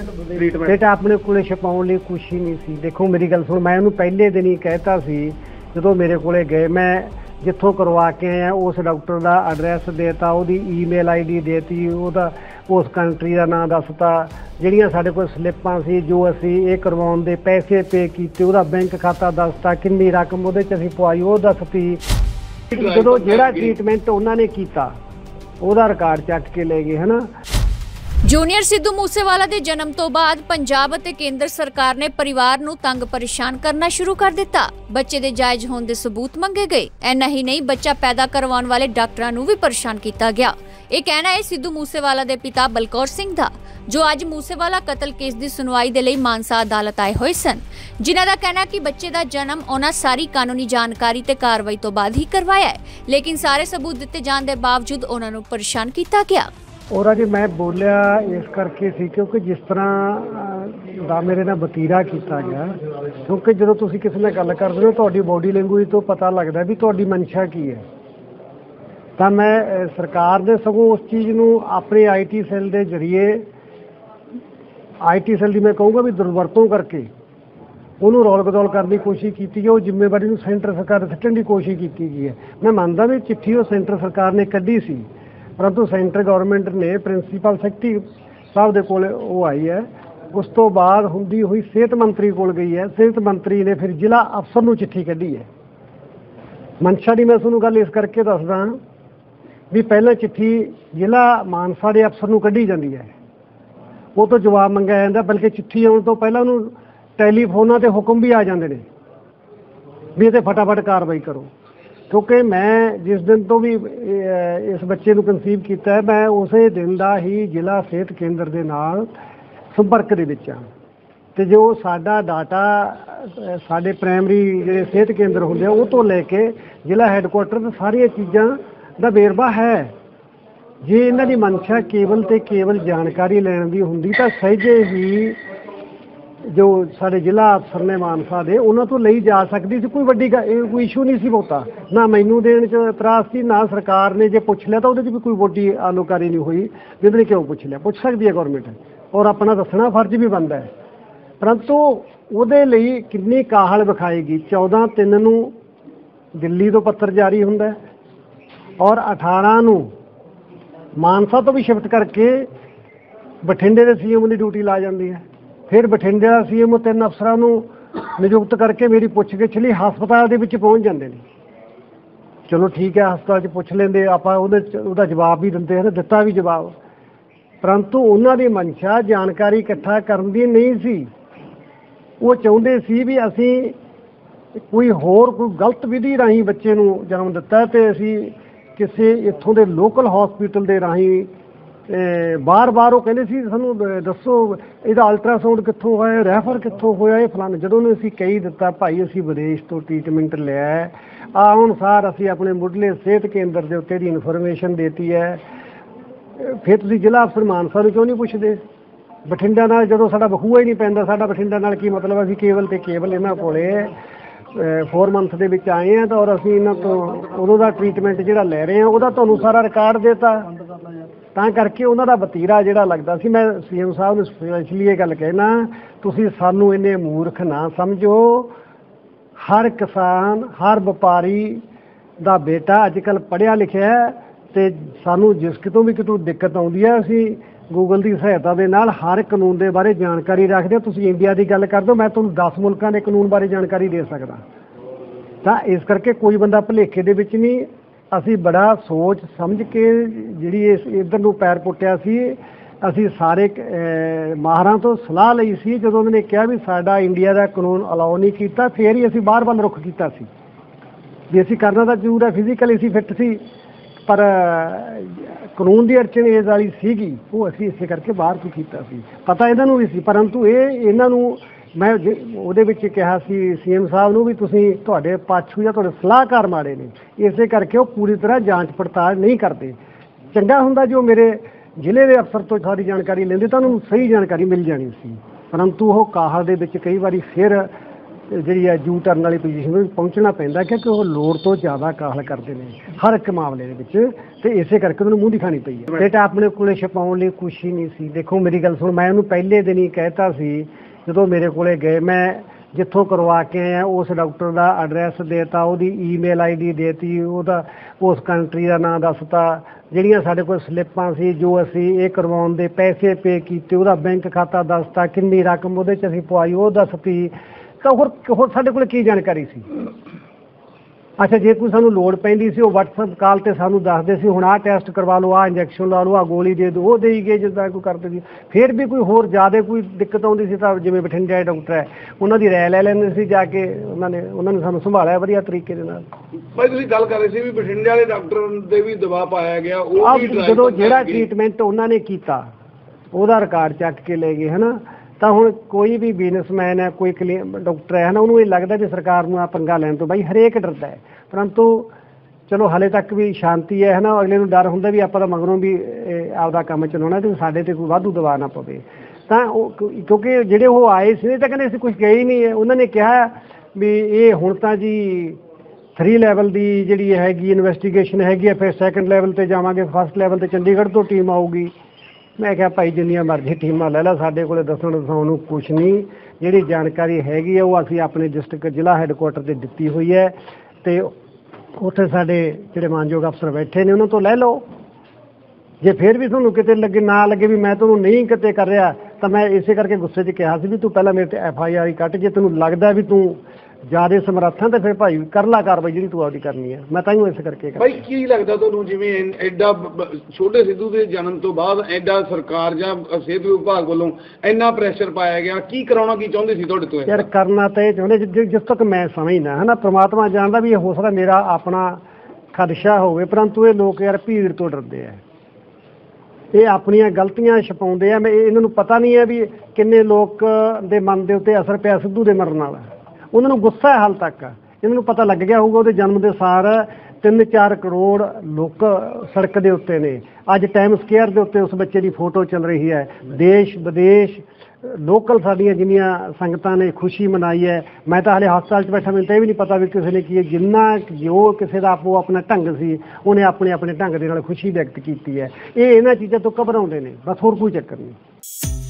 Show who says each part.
Speaker 1: बेटा अपने कोले छपाउण लई कुछ ही नहीं सी। देखो मेरी गल सुण, मैं उन्होंने पहले दिन ही कहता सी जो मेरे कोले गए, मैं जिथों करवा के आया उस डॉक्टर का एड्रैस देता, उसकी ईमेल ID देती, उस कंट्री का नाम दसता, ਜਿਹੜੀਆਂ ਸਾਡੇ ਕੋਲ ਸਲਿੱਪਾਂ ਸੀ ਜੋ ਅਸੀਂ ਇਹ ਕਰਵਾਉਣ ਦੇ ਪੈਸੇ ਪੇ ਕੀਤੇ, ਉਹਦਾ ਬੈਂਕ ਖਾਤਾ ਦੱਸਤਾ, ਕਿੰਨੀ ਰਕਮ ਉਹਦੇ 'ਚ ਅਸੀਂ ਪਵਾਈ ਉਹ ਦੱਸਤੀ। ਜਦੋਂ ਜਿਹੜਾ ਟ੍ਰੀਟਮੈਂਟ ਉਹਨਾਂ ਨੇ ਕੀਤਾ ਉਹਦਾ ਰਿਕਾਰਡ ਚੱਕ ਕੇ ਲੈ ਗਏ, ਹੈ ਨਾ।
Speaker 2: ਜੂਨੀਅਰ ਸਿੱਧੂ ਮੂਸੇਵਾਲਾ ਦੇ ਜਨਮ ਤੋਂ ਬਾਅਦ ਪੰਜਾਬ ਅਤੇ ਕੇਂਦਰ ਸਰਕਾਰ ਨੇ ਪਰਿਵਾਰ ਨੂੰ ਤੰਗ ਪਰੇਸ਼ਾਨ ਕਰਨਾ ਸ਼ੁਰੂ ਕਰ ਦਿੱਤਾ। ਬੱਚੇ ਦੇ ਜਾਇਜ਼ ਹੋਣ ਦੇ ਸਬੂਤ ਮੰਗੇ ਗਏ। ਇੰਨਾ ਹੀ ਨਹੀਂ, ਬੱਚਾ ਪੈਦਾ ਕਰਵਾਉਣ ਵਾਲੇ ਡਾਕਟਰਾਂ ਨੂੰ ਵੀ ਪਰੇਸ਼ਾਨ ਕੀਤਾ ਗਿਆ। ਇਹ ਕਹਿਣਾ ਹੈ ਸਿੱਧੂ ਮੂਸੇਵਾਲਾ ਦੇ ਪਿਤਾ ਬਲਕੌਰ ਸਿੰਘ ਦਾ, ਜੋ ਅੱਜ ਮੂਸੇਵਾਲਾ ਕਤਲ ਕੇਸ ਦੀ ਸੁਣਵਾਈ ਦੇ ਲਈ ਮਾਨਸਾ ਅਦਾਲਤ ਆਏ ਹੋਏ ਸਨ, ਜਿਨ੍ਹਾਂ ਦਾ ਕਹਿਣਾ ਕਿ ਬੱਚੇ ਦਾ ਜਨਮ ਉਹਨਾਂ ਸਾਰੀ ਕਾਨੂੰਨੀ ਜਾਣਕਾਰੀ ਤੇ ਕਾਰਵਾਈ ਤੋਂ ਬਾਅਦ ਹੀ ਕਰਵਾਇਆ ਹੈ, ਲੇਕਿਨ ਸਾਰੇ ਸਬੂਤ ਦਿੱਤੇ ਜਾਣ ਦੇ ਬਾਵਜੂਦ ਉਹਨਾਂ ਨੂੰ ਪਰੇਸ਼ਾਨ ਕੀਤਾ ਗਿਆ।
Speaker 1: और जी मैं बोलिया इस करके सी क्योंकि जिस तरह का मेरे नाल वतीरा किया गया, क्योंकि जो तुसीं किसी नाल गल करदे हो तुहाडी बॉडी लैंगुएज तो पता लगता भी तुहाडी मंशा की है। तो मैं सरकार ने सगों उस चीज़ नूं अपने IT सैल के जरिए IT सैल की मैं कहूँगा भी दुरवरतों करके उन्होंने रौल गदौल करने की कोशिश की है। वो जिम्मेवारी सेंटर सरकार सट्टण की कोशिश की गई है। मैं मानता भी चिट्ठी वो सेंटर सरकार ने कढ़ी सी, परंतु सेंटर गौरमेंट ने प्रिंसीपल सैकटरी साहब के कोल वो आई है। उस तो बाद हुंदी हुई सेहत मंत्री कोल गई है। सेहत मंत्री ने फिर जिला अफसर नूं चिट्ठी कढ़ी है। मंशा की मैं तुहानूं गल इस करके दसदा भी पहले चिट्ठी जिला मानसा के अफसर नूं कढ़ी जाती है, वो तो जवाब मंगया जाता, बल्कि चिट्ठी आने तो पहले उन्होंने टैलीफोनां ते हुक्म भी आ जाते हैं भी ये फटाफट कार्रवाई करो। क्योंकि मैं जिस दिन तो भी इस बच्चे को कंसीव किया है, मैं उस दिन का ही जिला सेहत केंद्र के नाल संपर्क दे विच हां ते जो साडा डाटा साडे प्राइमरी जिहड़े सेहत केंद्र होंदे वो तो लैके जिला हैडकुआटर सारिया चीज़ां दा वेरवा है। जे इन्हां दी मंशा केवल ते केवल जानकारी लैण दी हुंदी तां सहजे ही जो साढ़े जिला अफसर ने मानसा दे उन्होंने तो ली जा सकती थी। कोई वड्डी कोई इशू नहीं सी बहुता, ना मैनू देने इतराज सी, ना सरकार ने जे पुछ लिया तो वो भी कोई वड्डी आलोकारी नहीं हुई भी उन्होंने क्यों पुछ लिया। पुछ सकती है गौरमेंट और अपना दसना फर्ज भी बनता है, परंतु उहदे लई किन्नी काहल विखाएगी। 14/3 नूं दिल्ली तो पत्र जारी हुंदा और 18 नूं मानसा तो भी शिफ्ट करके बठिंडे के CM की ड्यूटी ला जाती है। फिर बठिंडे का CM 3 अफसरां नूं नियुक्त करके मेरी पुछ-गिछ लई हस्पताल दे विच पहुंच जाते हैं। चलो ठीक है, हस्पताल च पुछ लेंदे, आपां उहदा जवाब भी दिंदे हैं, दिता भी जवाब, परंतु उन्हां दी मंशा जानकारी इकट्ठा करन दी नहीं सी। वो चाहुंदे सी भी असीं कोई गलत विधि राहीं बच्चे नूं जन्म दिता ते असीं किसी इत्थों दे लोकल हॉस्पिटल दे राहीं बार बार वो कहते सी सानू दसो इहदा अल्ट्रासाउंड कित्थों होया, रैफर कित्थों होया, ये फलाना। जदों ने असीं कही दिता भाई असीं विदेश तो ट्रीटमेंट लिया अनुसार असीं अपने मुढ़ले सेहत केंद्र के उत्ते दी इन्फॉर्मेशन देती है, फिर तुसीं जिला अफसर मानसा नूं क्यों नहीं पुछदे। बठिंडा नाल जदों साडा बखूआ ही नहीं पैंदा, साडा बठिंडा नाल की मतलब, असीं केवल ते केवल इन्हां कोले 4 मंथ दे विच आए हैं तो और असीं इन्हां तो उदों दा ट्रीटमेंट जिहड़ा लै रहे हैं उहदा तुहानूं सारा रिकार्ड देता, ਤਾਂ ਕਰਕੇ ਉਹਨਾਂ ਦਾ ਵਤੀਰਾ ਜਿਹੜਾ ਲੱਗਦਾ ਸੀ। ਮੈਂ CM ਸਾਹਿਬ ਨੂੰ ਸਪੈਸ਼ਲੀ ਇਹ ਗੱਲ ਕਹਿਣਾ, ਤੁਸੀਂ ਸਾਨੂੰ ਇੰਨੇ ਮੂਰਖ ਨਾ ਸਮਝੋ। ਹਰ ਕਿਸਾਨ ਹਰ ਵਪਾਰੀ ਦਾ ਬੇਟਾ ਅੱਜ ਕੱਲ੍ਹ ਪੜ੍ਹਿਆ ਲਿਖਿਆ ਅਤੇ ਸਾਨੂੰ ਜਿਸ ਕਿਤੋਂ ਵੀ ਕਿਤੋਂ ਦਿੱਕਤ ਆਉਂਦੀ ਹੈ ਅਸੀਂ ਗੂਗਲ ਦੀ ਸਹਾਇਤਾ ਦੇ ਨਾਲ ਹਰ ਕਾਨੂੰਨ ਦੇ ਬਾਰੇ ਜਾਣਕਾਰੀ ਰੱਖਦੇ ਹਾਂ। ਤੁਸੀਂ ਇੰਡੀਆ ਦੀ ਗੱਲ ਕਰ ਦਿਓ, ਮੈਂ ਤੁਹਾਨੂੰ 10 ਮੁਲਕਾਂ ਦੇ ਕਾਨੂੰਨ ਬਾਰੇ ਜਾਣਕਾਰੀ ਦੇ ਸਕਦਾ। ਤਾਂ ਇਸ ਕਰਕੇ ਕੋਈ ਬੰਦਾ ਭੁਲੇਖੇ ਦੇ ਵਿੱਚ ਨਹੀਂ, ਅਸੀਂ ਬੜਾ ਸੋਚ ਸਮਝ ਕੇ ਜਿਹੜੀ ਇਸ ਇੱਧਰ ਨੂੰ ਪੈਰ ਪੁੱਟਿਆ ਸੀ। ਅਸੀਂ ਸਾਰੇ ਮਾਹਰਾਂ ਤੋਂ ਸਲਾਹ ਲਈ ਸੀ, ਜਦੋਂ ਉਹਨਾਂ ਨੇ ਕਿਹਾ ਵੀ ਸਾਡਾ ਇੰਡੀਆ ਦਾ ਕਾਨੂੰਨ ਅਲਾਓ ਨਹੀਂ ਕੀਤਾ, ਫਿਰ ਹੀ ਅਸੀਂ ਬਾਹਰ ਵੱਲ ਰੁੱਖ ਕੀਤਾ ਸੀ ਵੀ ਅਸੀਂ ਕਰਨਾ ਤਾਂ ਜ਼ਰੂਰ ਹੈ। ਫਿਜ਼ੀਕਲੀ ਅਸੀਂ ਫਿੱਟ ਸੀ, ਪਰ ਕਾਨੂੰਨ ਦੀ ਅੜਚਨ ਇਸ ਵਾਲੀ ਸੀਗੀ, ਉਹ ਅਸੀਂ ਇਸੇ ਕਰਕੇ ਬਾਹਰ ਤੋਂ ਕੀਤਾ ਸੀ। ਪਤਾ ਇਹਨਾਂ ਨੂੰ ਵੀ ਸੀ, ਪਰੰਤੂ ਇਹਨਾਂ ਨੂੰ मैं ਉਹਦੇ ਵਿੱਚ ਕਿਹਾ ਸੀ CM ਸਾਹਿਬ ਨੂੰ ਵੀ ਤੁਸੀਂ ਤੁਹਾਡੇ ਪਾਛੂ ਜਾਂ ਤੁਹਾਡੇ ਸਲਾਹਕਾਰ ਮਾੜੇ ਨੇ, ਇਸੇ ਕਰਕੇ ਉਹ ਪੂਰੀ ਤਰ੍ਹਾਂ ਜਾਂਚ ਪੜਤਾਲ ਨਹੀਂ ਕਰਦੇ। ਚੰਗਾ ਹੁੰਦਾ ਜੋ ਮੇਰੇ ਜ਼ਿਲ੍ਹੇ ਦੇ ਅਫਸਰ ਤੋਂ ਸਾਰੀ ਜਾਣਕਾਰੀ ਲੈਂਦੇ ਤਾਂ ਉਹਨੂੰ ਸਹੀ ਜਾਣਕਾਰੀ ਮਿਲ ਜਾਣੀ ਸੀ, ਪਰੰਤੂ ਉਹ ਕਾਹਲ ਦੇ ਵਿੱਚ ਕਈ ਵਾਰੀ ਫਿਰ ਜਿਹੜੀ ਹੈ ਯੂ ਟਰਨ ਵਾਲੀ ਪੋਜੀਸ਼ਨ ਵਿੱਚ ਪਹੁੰਚਣਾ ਪੈਂਦਾ, ਕਿਉਂਕਿ ਉਹ ਲੋੜ ਤੋਂ ਜ਼ਿਆਦਾ ਕਾਹਲ ਕਰਦੇ ਨੇ ਹਰ ਇੱਕ ਮਾਮਲੇ ਦੇ ਵਿੱਚ, ਤੇ ਇਸੇ ਕਰਕੇ ਉਹਨੂੰ ਮੂੰਹ ਦਿਖਾਣੀ ਪਈ ਹੈ। ਡੇਟਾ ਆਪਣੇ ਕੋਲੇ ਛਪਾਉਣ ਲਈ ਕੁਛ ਹੀ ਨਹੀਂ ਸੀ। ਦੇਖੋ ਮੇਰੀ ਗੱਲ ਸੁਣ, ਮੈਂ ਉਹਨੂੰ ਪਹਿਲੇ ਦਿਨ ਹੀ ਕਹਿਤਾ ਸੀ ਜਦੋਂ ਮੇਰੇ ਕੋਲੇ ਗਏ, ਮੈਂ ਜਿੱਥੋਂ ਕਰਵਾ ਕੇ ਆਇਆ ਉਸ ਡਾਕਟਰ ਦਾ ਐਡਰੈਸ ਦੇਤਾ, ਉਹਦੀ ਈਮੇਲ ID ਦੇਤੀ, ਉਹਦਾ ਉਸ ਕੰਟਰੀ ਦਾ ਨਾਂ ਦੱਸਤਾ, ਜਿਹੜੀਆਂ ਸਾਡੇ ਕੋਲ ਸਲਿੱਪਾਂ ਸੀ ਜੋ ਅਸੀਂ ਇਹ ਕਰਵਾਉਣ ਦੇ ਪੈਸੇ ਪੇ ਕੀਤੇ, ਉਹਦਾ ਬੈਂਕ ਖਾਤਾ ਦੱਸਤਾ, ਕਿੰਨੀ ਰਕਮ ਉਹਦੇ 'ਚ ਅਸੀਂ ਪਵਾਈ ਉਹ ਦੱਸਤੀ। ਤਾਂ ਹੋਰ ਸਾਡੇ ਕੋਲ ਕੀ ਜਾਣਕਾਰੀ ਸੀ? ਅੱਛਾ, ਜੇ ਕੋਈ ਸਾਨੂੰ ਲੋੜ ਪੈਂਦੀ ਸੀ ਉਹ WhatsApp ਕਾਲ 'ਤੇ ਸਾਨੂੰ ਦੱਸਦੇ ਸੀ, ਹੁਣ ਆਹ ਟੈਸਟ ਕਰਵਾ ਲਓ, ਆਹ ਇੰਜੈਕਸ਼ਨ ਲਾ ਲਓ, ਆਹ ਗੋਲੀ ਦੇ ਦਿਓ, ਉਹ ਦੇਈ ਗਏ ਜਿੱਦਾਂ ਕੋਈ ਕਰਦੇ ਸੀ। ਫਿਰ ਵੀ ਕੋਈ ਹੋਰ ਜ਼ਿਆਦਾ ਕੋਈ ਦਿੱਕਤ ਆਉਂਦੀ ਸੀ ਤਾਂ ਜਿਵੇਂ ਬਠਿੰਡੇ ਵਾਲੇ ਡਾਕਟਰ ਹੈ ਉਹਨਾਂ ਦੀ ਰਾਏ ਲੈ ਲੈਂਦੇ ਸੀ ਜਾ ਕੇ, ਉਹਨਾਂ ਨੇ ਸਾਨੂੰ ਸੰਭਾਲਿਆ ਵਧੀਆ ਤਰੀਕੇ ਦੇ ਨਾਲ।
Speaker 3: ਭਾਈ ਤੁਸੀਂ ਗੱਲ ਕਰ ਰਹੇ ਸੀ ਵੀ ਬਠਿੰਡੇ ਵਾਲੇ ਡਾਕਟਰ ਦੇ ਵੀ ਦਬਾਅ ਪਾਇਆ ਗਿਆ, ਉਹ ਵੀ
Speaker 1: ਜਦੋਂ ਜਿਹੜਾ ਟਰੀਟਮੈਂਟ ਉਹਨਾਂ ਨੇ ਕੀਤਾ ਉਹਦਾ ਰਿਕਾਰਡ ਚੱਕ ਕੇ ਲੈ ਗਏ, ਹੈ ਨਾ। ਤਾਂ ਹੁਣ ਕੋਈ ਵੀ ਬਿਜ਼ਨਸਮੈਨ ਹੈ, ਕੋਈ ਡਾਕਟਰ ਹੈ ਨਾ, ਉਹਨੂੰ ਇਹ ਲੱਗਦਾ ਵੀ ਸਰਕਾਰ ਨੂੰ ਆ ਪੰਗਾ ਲੈਣ ਤੋਂ ਬਾਈ ਹਰੇਕ ਡਰਦਾ ਹੈ, ਪਰੰਤੂ ਚਲੋ ਹਾਲੇ ਤੱਕ ਵੀ ਸ਼ਾਂਤੀ ਹੈ ਨਾ। ਅਗਲੇ ਨੂੰ ਡਰ ਹੁੰਦਾ ਵੀ ਆਪਾਂ ਤਾਂ ਮਗਰੋਂ ਵੀ ਆਪਦਾ ਕੰਮ ਚਲਾਉਣਾ ਤੇ ਸਾਡੇ ਤੇ ਕੋਈ ਵਾਧੂ ਦਬਾਅ ਨਾ ਪਵੇ। ਤਾਂ ਉਹ ਕਿਉਂਕਿ ਜਿਹੜੇ ਉਹ ਆਏ ਸੀ ਤਾਂ ਕਹਿੰਦੇ ਅਸੀਂ ਕੁਝ ਗਏ ਹੀ ਨਹੀਂ ਹੈ। ਉਹਨਾਂ ਨੇ ਕਿਹਾ ਵੀ ਇਹ ਹੁਣ ਤਾਂ ਜੀ 3 ਲੈਵਲ ਦੀ ਜਿਹੜੀ ਹੈਗੀ ਇਨਵੈਸਟੀਗੇਸ਼ਨ ਹੈਗੀ ਹੈ, ਫਿਰ ਸੈਕੰਡ ਲੈਵਲ 'ਤੇ ਜਾਵਾਂਗੇ, ਫਸਟ ਲੈਵਲ 'ਤੇ ਚੰਡੀਗੜ੍ਹ ਤੋਂ ਟੀਮ ਆਊਗੀ। ਮੈਂ ਕਿਹਾ ਭਾਈ ਜਿੰਨੀਆਂ ਮਰਜ਼ੀ ਟੀਮਾਂ ਲੈ ਲਾ, ਸਾਡੇ ਕੋਲ ਦੱਸਣ ਨੂੰ ਕੁਛ ਨਹੀਂ। ਜਿਹੜੀ ਜਾਣਕਾਰੀ ਹੈਗੀ ਹੈ ਉਹ ਅਸੀਂ ਆਪਣੇ ਡਿਸਟ੍ਰਿਕਟ ਜ਼ਿਲ੍ਹਾ ਹੈੱਡਕੁਆਟਰ 'ਤੇ ਦਿੱਤੀ ਹੋਈ ਹੈ, ਅਤੇ ਉੱਥੇ ਸਾਡੇ ਜਿਹੜੇ ਮਾਨਯੋਗ ਅਫਸਰ ਬੈਠੇ ਨੇ ਉਹਨਾਂ ਤੋਂ ਲੈ ਲਓ। ਜੇ ਫਿਰ ਵੀ ਤੁਹਾਨੂੰ ਕਿਤੇ ਨਾ ਲੱਗੇ ਵੀ ਮੈਂ ਤੁਹਾਨੂੰ ਨਹੀਂ ਕਿਤੇ ਕਰ ਰਿਹਾ, ਤਾਂ ਮੈਂ ਇਸੇ ਕਰਕੇ ਗੁੱਸੇ 'ਚ ਕਿਹਾ ਸੀ ਵੀ ਤੂੰ ਪਹਿਲਾਂ ਮੇਰੇ 'ਤੇ FIR ਕੱਟ, ਜੇ ਤੈਨੂੰ ਲੱਗਦਾ ਵੀ ਤੂੰ ਜ਼ਿਆਦਾ ਸਮਰੱਥਾਂ ਤਾਂ ਫਿਰ ਭਾਈ ਕਰ ਲਾ ਕਾਰਵਾਈ ਜਿਹੜੀ ਤੂੰ ਆਪਦੀ ਕਰਨੀ ਹੈ। ਮੈਂ ਤਾਂ ਹੀ ਇਸ ਕਰਕੇ
Speaker 3: ਭਾਈ ਕੀ ਲੱਗਦਾ ਤੁਹਾਨੂੰ, ਜਿਵੇਂ ਐਡਾ ਛੋਟੇ ਸਿੱਧੂ ਦੇ ਜਨਮ ਤੋਂ ਬਾਅਦ ਐਡਾ ਸਰਕਾਰ ਜਾਂ ਸਿਹਤ ਵਿਭਾਗ ਵੱਲੋਂ ਇੰਨਾ ਪ੍ਰੈਸ਼ਰ ਪਾਇਆ ਗਿਆ, ਕੀ ਕਰਾਉਣਾ ਕੀ ਚਾਹੁੰਦੇ ਸੀ ਤੁਹਾਡੇ ਤੋਂ?
Speaker 1: ਯਾਰ ਕਰਨਾ ਤਾਂ ਇਹ ਚਾਹੁੰਦੇ ਜਿਸ ਤੱਕ ਮੈਂ ਸਮਝਦਾ ਹੈ ਨਾ, ਪ੍ਰਮਾਤਮਾ ਜਾਣਦਾ ਵੀ ਇਹ ਹੋ ਸਕਦਾ ਮੇਰਾ ਆਪਣਾ ਖਦਸ਼ਾ ਹੋਵੇ, ਪਰੰਤੂ ਇਹ ਲੋਕ ਯਾਰ ਭੀੜ ਤੋਂ ਡਰਦੇ ਆ, ਇਹ ਆਪਣੀਆਂ ਗਲਤੀਆਂ ਛਪਾਉਂਦੇ ਆ। ਇਹਨਾਂ ਨੂੰ ਪਤਾ ਨਹੀਂ ਹੈ ਵੀ ਕਿੰਨੇ ਲੋਕ ਦੇ ਮਨ ਦੇ ਉੱਤੇ ਅਸਰ ਪਿਆ ਸਿੱਧੂ ਦੇ ਮਰਨ ਨਾਲ। ਉਹਨਾਂ ਨੂੰ ਗੁੱਸਾ ਹੈ ਹਾਲ ਤੱਕ, ਇਹਨਾਂ ਨੂੰ ਪਤਾ ਲੱਗ ਗਿਆ ਹੋਊਗਾ ਉਹਦੇ ਜਨਮ ਦੇ ਸਾਰ 3-4 ਕਰੋੜ ਲੋਕ ਸੜਕ ਦੇ ਉੱਤੇ ਨੇ। ਅੱਜ ਟਾਈਮ ਸਕੁਏਅਰ ਦੇ ਉੱਤੇ ਉਸ ਬੱਚੇ ਦੀ ਫੋਟੋ ਚੱਲ ਰਹੀ ਹੈ। ਦੇਸ਼ ਵਿਦੇਸ਼ ਲੋਕਲ ਸਾਡੀਆਂ ਜਿੰਨੀਆਂ ਸੰਗਤਾਂ ਨੇ ਖੁਸ਼ੀ ਮਨਾਈ ਹੈ। ਮੈਂ ਤਾਂ ਹਾਲੇ ਹਸਪਤਾਲ 'ਚ ਬੈਠਾ, ਮੈਨੂੰ ਤਾਂ ਇਹ ਵੀ ਨਹੀਂ ਪਤਾ ਵੀ ਕਿਸੇ ਨੇ ਕੀ, ਜਿੰਨਾ ਜੋ ਕਿਸੇ ਦਾ ਆਪੋ ਆਪਣਾ ਢੰਗ ਸੀ ਉਹਨੇ ਆਪਣੇ ਢੰਗ ਦੇ ਨਾਲ ਖੁਸ਼ੀ ਵਿਅਕਤ ਕੀਤੀ ਹੈ। ਇਹ ਇਹਨਾਂ ਚੀਜ਼ਾਂ ਤੋਂ ਘਬਰਾਉਂਦੇ ਨੇ, ਬਸ ਹੋਰ ਕੋਈ ਚੱਕਰ ਨਹੀਂ।